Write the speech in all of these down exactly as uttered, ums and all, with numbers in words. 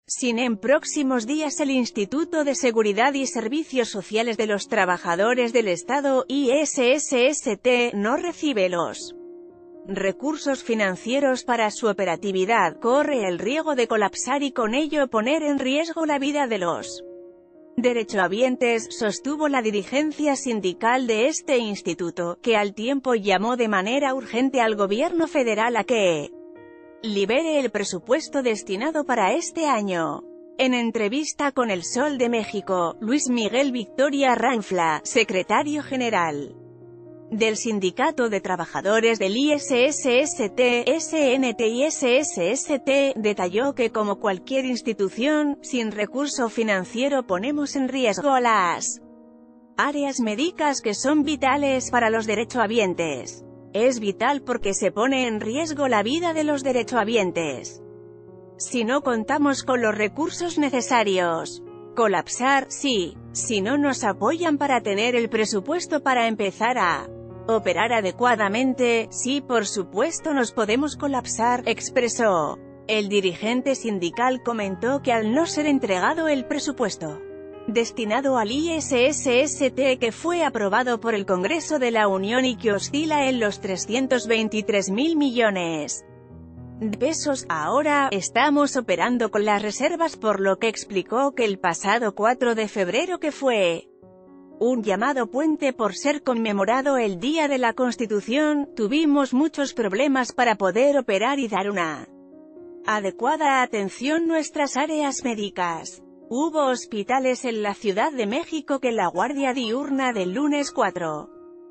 Sin en próximos días el Instituto de Seguridad y Servicios Sociales de los Trabajadores del Estado, I S S S T, no recibe los recursos financieros para su operatividad, corre el riesgo de colapsar y con ello poner en riesgo la vida de los derechohabientes, sostuvo la dirigencia sindical de este instituto, que al tiempo llamó de manera urgente al gobierno federal a que libere el presupuesto destinado para este año. En entrevista con El Sol de México, Luis Miguel Victoria Ranfla, secretario general del Sindicato de Trabajadores del I S S S T, S N T y S S S T, detalló que como cualquier institución, sin recurso financiero ponemos en riesgo a las áreas médicas que son vitales para los derechohabientes. Es vital porque se pone en riesgo la vida de los derechohabientes. Si no contamos con los recursos necesarios. Colapsar, sí. Si no nos apoyan para tener el presupuesto para empezar a operar adecuadamente, sí, por supuesto nos podemos colapsar, expresó. El dirigente sindical comentó que al no ser entregado el presupuesto destinado al I S S S T que fue aprobado por el Congreso de la Unión y que oscila en los trescientos veintitrés mil millones de pesos, ahora estamos operando con las reservas, por lo que explicó que el pasado cuatro de febrero, que fue un llamado puente por ser conmemorado el Día de la Constitución, tuvimos muchos problemas para poder operar y dar una adecuada atención a nuestras áreas médicas. Hubo hospitales en la Ciudad de México que la guardia diurna del lunes cuatro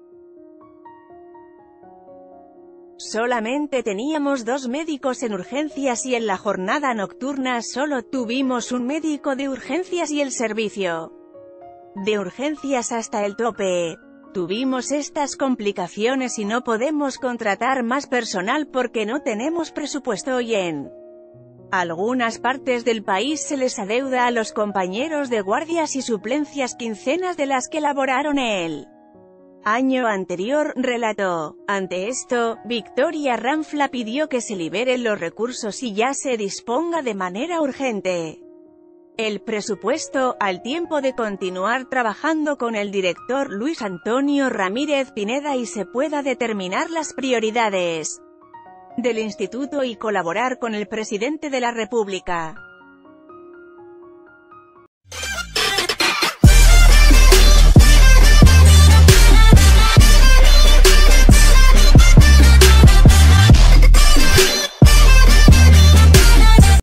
solamente teníamos dos médicos en urgencias y en la jornada nocturna solo tuvimos un médico de urgencias y el servicio de urgencias hasta el tope. Tuvimos estas complicaciones y no podemos contratar más personal porque no tenemos presupuesto y en algunas partes del país se les adeuda a los compañeros de guardias y suplencias quincenas de las que laboraron el año anterior, relató. Ante esto, Victoria Ranfla pidió que se liberen los recursos y ya se disponga de manera urgente el presupuesto, al tiempo de continuar trabajando con el director Luis Antonio Ramírez Pineda y se pueda determinar las prioridades del instituto y colaborar con el presidente de la República.